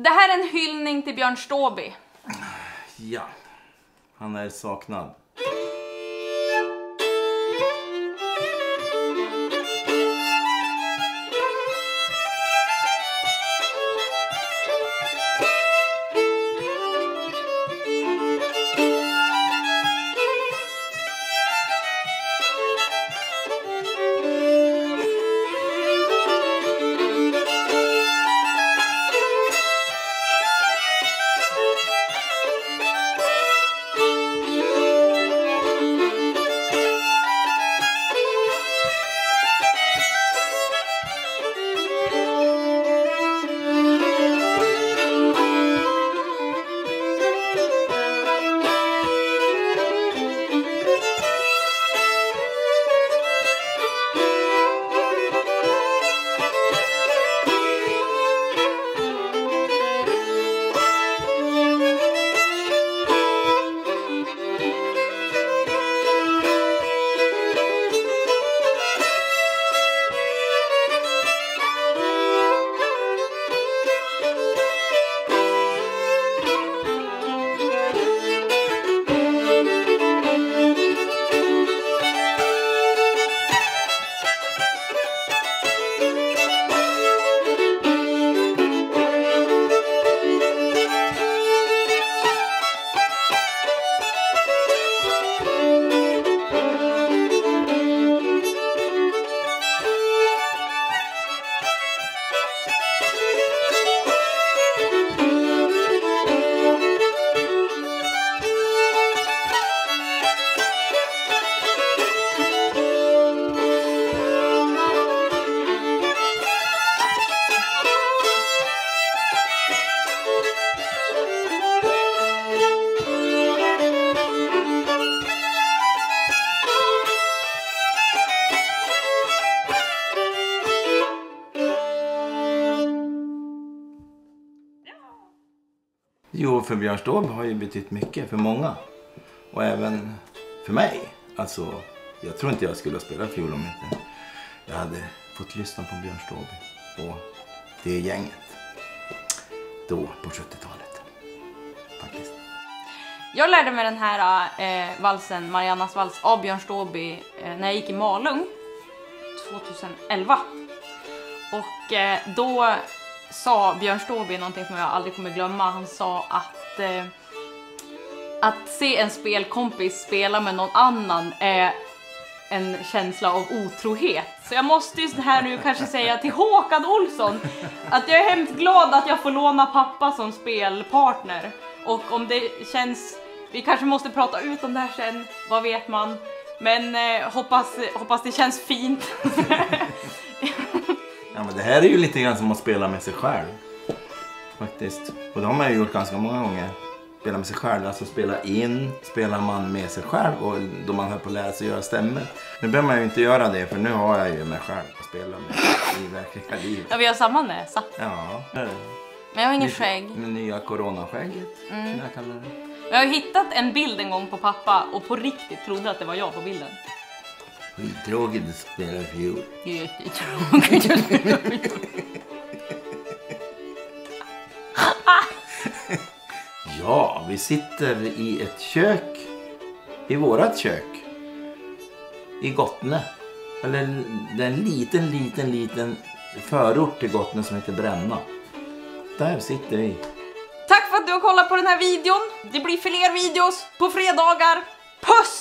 Det här är en hyllning till Björn Ståby. Ja, han är saknad. Jo, för Björn Ståby har ju betytt mycket för många. Och även för mig. Alltså, jag tror inte jag skulle ha spelat fiol om inte jag hade fått lyssna på Björn Ståby och det gänget. Då på 70-talet. Faktiskt. Jag lärde mig den här valsen, Mariannas vals, av Björn Ståby när jag gick i Malung 2011. Och då sa Björn Ståby någonting som jag aldrig kommer glömma. Han sa att se en spelkompis spela med någon annan är en känsla av otrohet. Så jag måste ju här nu kanske säga till Håkan Olsson att jag är hemskt glad att jag får låna pappa som spelpartner. Och om det känns, vi kanske måste prata ut om det här sen, vad vet man. Men hoppas det känns fint. Ja, men det här är ju lite grann som att spela med sig själv. Faktiskt. Och det har man ju gjort ganska många gånger. Spela med sig själv, alltså spelar man med sig själv och då man hör på läsa och göra stämmer. Nu behöver man ju inte göra det för nu har jag ju mig själv att spela med i verkliga livet. Ja, vi har samma näsa. Ja. Men jag har ingen skägg. Med nya coronaskägget, som jag kallar det. Jag har hittat en bild en gång på pappa och på riktigt trodde att det var jag på bilden. Skittråkigt att spela fiol. Jättetråkigt att spela fiol. Ja, vi sitter i ett kök. I vårat kök. I Gottne. Eller det är en liten förort till Gottne som heter Bränna. Där sitter vi. Tack för att du har kollat på den här videon. Det blir fler videos på fredagar. Puss!